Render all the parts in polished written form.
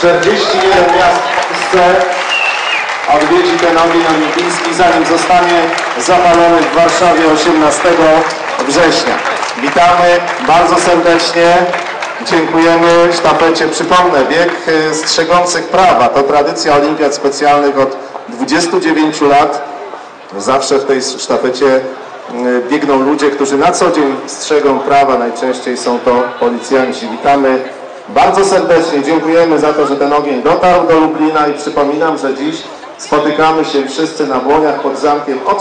41 miast w Polsce odwiedzi ten ogień olimpijski, zanim zostanie zapalony w Warszawie 18 września. Witamy bardzo serdecznie, dziękujemy sztafecie. Przypomnę, bieg strzegących prawa to tradycja olimpiad specjalnych od 29 lat. Zawsze w tej sztafecie biegną ludzie, którzy na co dzień strzegą prawa, najczęściej są to policjanci. Witamy bardzo serdecznie, dziękujemy za to, że ten ogień dotarł do Lublina i przypominam, że dziś spotykamy się wszyscy na Błoniach pod zamkiem o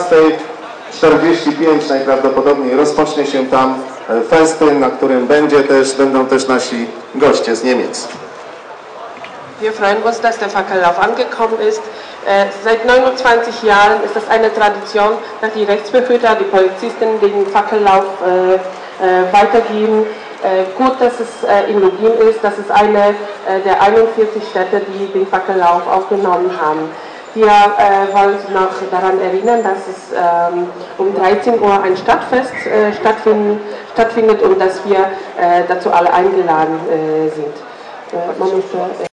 13:45 najprawdopodobniej rozpocznie się tam festyn, na którym będą też nasi goście z Niemiec. Wir freuen uns, dass der Fackellauf angekommen ist. Seit 29 Jahren ist das eine Tradition, dass die Rechtsbehörden, die Polizisten den Fackellauf weitergeben. Gut, dass es in Lublin ist, das ist eine der 41 Städte, die den Fackellauf aufgenommen haben. Wir wollen Sie noch daran erinnern, dass es um 13 Uhr ein Stadtfest stattfindet und dass wir dazu alle eingeladen sind.